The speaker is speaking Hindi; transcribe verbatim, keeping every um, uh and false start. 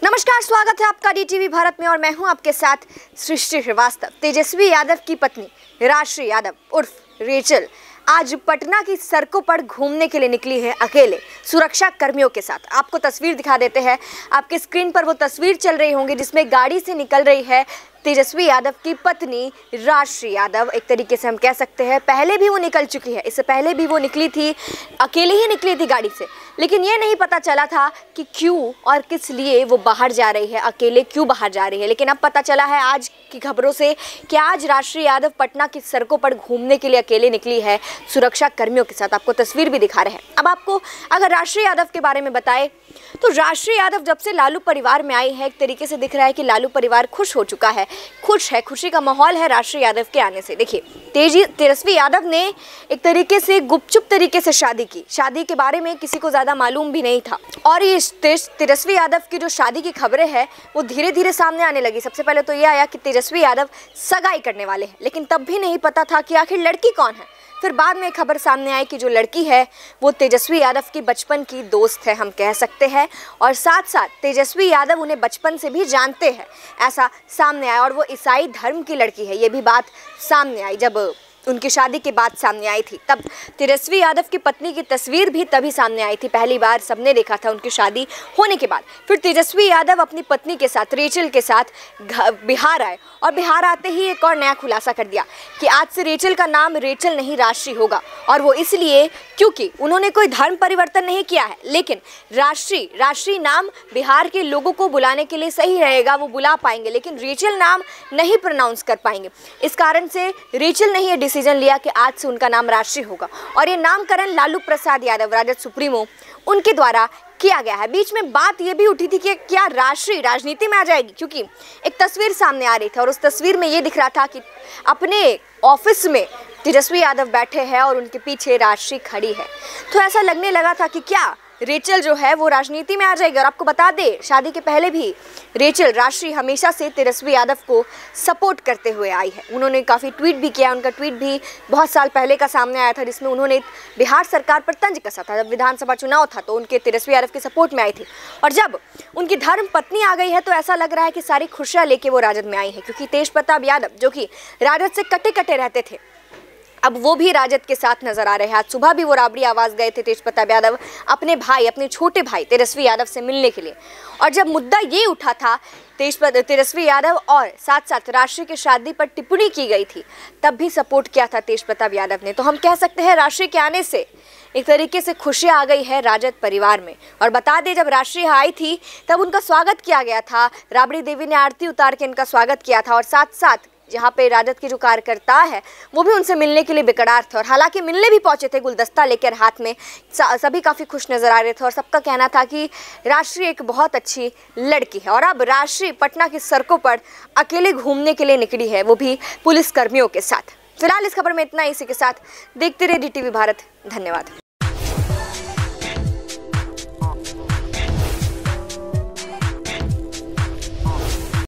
नमस्कार, स्वागत है आपका डीटीवी भारत में और मैं हूं आपके साथ सृष्टि श्रीवास्तव। तेजस्वी यादव की पत्नी राशि यादव उर्फ रेचल आज पटना की सड़कों पर घूमने के लिए निकली है अकेले सुरक्षा कर्मियों के साथ। आपको तस्वीर दिखा देते हैं, आपके स्क्रीन पर वो तस्वीर चल रही होंगी जिसमें गाड़ी से निकल रही है तेजस्वी यादव की पत्नी राशि यादव। एक तरीके से हम कह सकते हैं पहले भी वो निकल चुकी है, इससे पहले भी वो निकली थी, अकेले ही निकली थी गाड़ी से, लेकिन ये नहीं पता चला था कि क्यों और किस लिए वो बाहर जा रही है, अकेले क्यों बाहर जा रही है। लेकिन अब पता चला है आज की खबरों से कि आज राशि यादव पटना की सड़कों पर घूमने के लिए अकेले निकली है सुरक्षा कर्मियों के साथ। आपको तस्वीर भी दिखा रहे हैं। अब आपको अगर राशि यादव के बारे में बताएं तो राशि यादव जब से लालू परिवार में आई है, एक तरीके से दिख रहा है कि लालू परिवार खुश हो चुका है, खुश है, खुशी का माहौल है राशि यादव के आने से। देखिए, तेजी तेजस्वी यादव ने एक तरीके से गुपचुप तरीके से शादी की, शादी के बारे में किसी को ज़्यादा मालूम भी नहीं था और ये तेजस्वी यादव की जो शादी की खबरें हैं वो धीरे धीरे सामने आने लगी। सबसे पहले तो ये आया कि तेजस्वी यादव सगाई करने वाले हैं, लेकिन तब भी नहीं पता था कि आखिर लड़की कौन है। फिर बाद में खबर सामने आई कि जो लड़की है वो तेजस्वी यादव की बचपन की दोस्त है, हम कह सकते हैं, और साथ साथ तेजस्वी यादव उन्हें बचपन से भी जानते हैं, ऐसा सामने आया। और वो ईसाई धर्म की लड़की है, ये भी बात सामने आई जब उनकी शादी के बाद सामने आई थी। तब तेजस्वी यादव की पत्नी की तस्वीर भी तभी सामने आई थी, पहली बार सबने देखा था उनकी शादी होने के बाद। फिर तेजस्वी यादव अपनी पत्नी के साथ, रेचल के साथ बिहार आए और बिहार आते ही एक और नया खुलासा कर दिया कि आज से रेचल का नाम रेचल नहीं राशि होगा, और वो इसलिए क्योंकि उन्होंने कोई धर्म परिवर्तन नहीं किया है, लेकिन राशि राशि नाम बिहार के लोगों को बुलाने के लिए सही रहेगा, वो बुला पाएंगे, लेकिन रेचल नाम नहीं प्रोनाउंस कर पाएंगे। इस कारण से रेचल ने ये डिसीजन लिया कि आज से उनका नाम राशि होगा, और ये नामकरण लालू प्रसाद यादव, राजद सुप्रीमो, उनके द्वारा किया गया है। बीच में बात ये भी उठी थी कि क्या राशि राजनीति में आ जाएगी, क्योंकि एक तस्वीर सामने आ रही थी और उस तस्वीर में ये दिख रहा था कि अपने ऑफिस में तेजस्वी यादव बैठे हैं और उनके पीछे राशि खड़ी है। तो ऐसा लगने लगा था कि क्या रेचल जो है वो राजनीति में आ जाएगी। और आपको बता दें, शादी के पहले भी रेचल राशि हमेशा से तेजस्वी यादव को सपोर्ट करते हुए आई है। उन्होंने काफ़ी ट्वीट भी किया, उनका ट्वीट भी बहुत साल पहले का सामने आया था जिसमें उन्होंने बिहार सरकार पर तंज कसा था। जब विधानसभा चुनाव था तो उनके तेजस्वी यादव की सपोर्ट में आई थी, और जब उनकी धर्म पत्नी आ गई है तो ऐसा लग रहा है कि सारी खुशियाँ लेके वो राजद में आई है, क्योंकि तेज प्रताप यादव जो कि राजद से कटे कटे रहते थे अब वो भी राजद के साथ नजर आ रहे हैं। आज सुबह भी वो राबड़ी आवाज गए थे तेज प्रताप यादव अपने भाई, अपने छोटे भाई तेजस्वी यादव से मिलने के लिए। और जब मुद्दा ये उठा था तेज तेजस्वी यादव और साथ साथ राशि की शादी पर टिप्पणी की गई थी, तब भी सपोर्ट किया था तेज प्रताप यादव ने। तो हम कह सकते हैं राशि के आने से एक तरीके से खुशियाँ आ गई है राजद परिवार में। और बता दें, जब राशि आई थी तब उनका स्वागत किया गया था, राबड़ी देवी ने आरती उतार के इनका स्वागत किया था, और साथ साथ जहाँ पे राजद की जो कार्यकर्ता है वो भी उनसे मिलने के लिए बेकरार थे, और हालांकि मिलने भी पहुंचे थे गुलदस्ता लेकर हाथ में, सभी काफ़ी खुश नजर आ रहे थे और सबका कहना था कि राशि एक बहुत अच्छी लड़की है। और अब राशि पटना की सड़कों पर अकेले घूमने के लिए निकली है, वो भी पुलिस कर्मियों के साथ। फिलहाल इस खबर में इतना ही। इसी के साथ देखते रहे डीटीवी भारत। धन्यवाद।